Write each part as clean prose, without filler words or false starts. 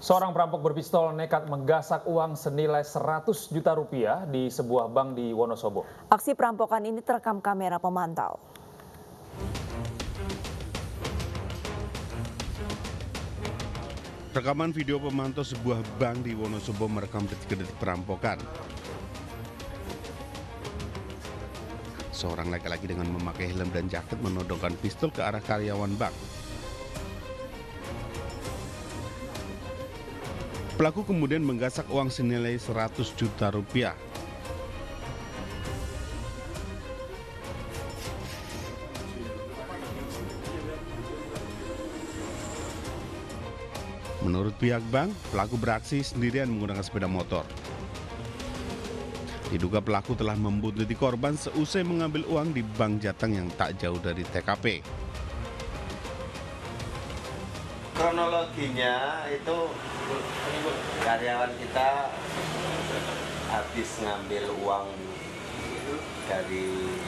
Seorang perampok berpistol nekat menggasak uang senilai 100 juta rupiah di sebuah bank di Wonosobo. Aksi perampokan ini terekam kamera pemantau. Rekaman video pemantau sebuah bank di Wonosobo merekam detik-detik perampokan. Seorang laki-laki dengan memakai helm dan jaket menodongkan pistol ke arah karyawan bank. Pelaku kemudian menggasak uang senilai 100 juta rupiah. Menurut pihak bank, pelaku beraksi sendirian menggunakan sepeda motor. Diduga pelaku telah membuntuti korban seusai mengambil uang di bank Jateng yang tak jauh dari TKP. Kronologinya itu karyawan kita habis ngambil uang dari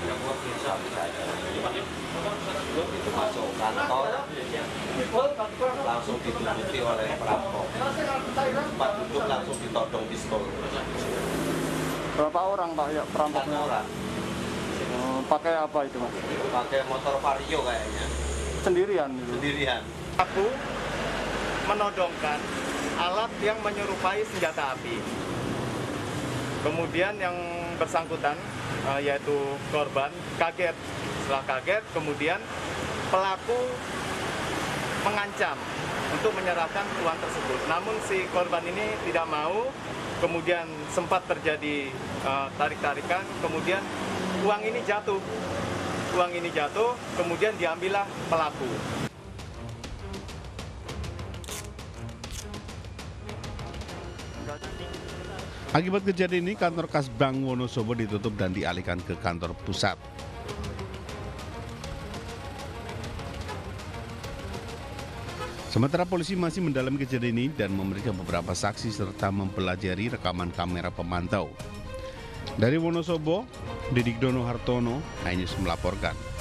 itu masuk kantor, langsung dituntuti oleh perampok. Tempat duduk langsung ditodong pistol. Berapa orang Pak ya perampoknya? 4 orang. Pakai apa itu Mas? Pakai motor Vario kayaknya. Sendirian gitu? Sendirian. Pelaku menodongkan alat yang menyerupai senjata api. Kemudian yang bersangkutan yaitu korban kaget. Setelah kaget, kemudian pelaku mengancam untuk menyerahkan uang tersebut. Namun si korban ini tidak mau, kemudian sempat terjadi tarik-tarikan, kemudian uang ini jatuh. Uang ini jatuh, kemudian diambillah pelaku. Akibat kejadian ini, kantor kas Bank Wonosobo ditutup dan dialihkan ke kantor pusat. Sementara polisi masih mendalami kejadian ini dan memeriksa beberapa saksi serta mempelajari rekaman kamera pemantau. Dari Wonosobo, Didik Dono Hartono, iNews melaporkan.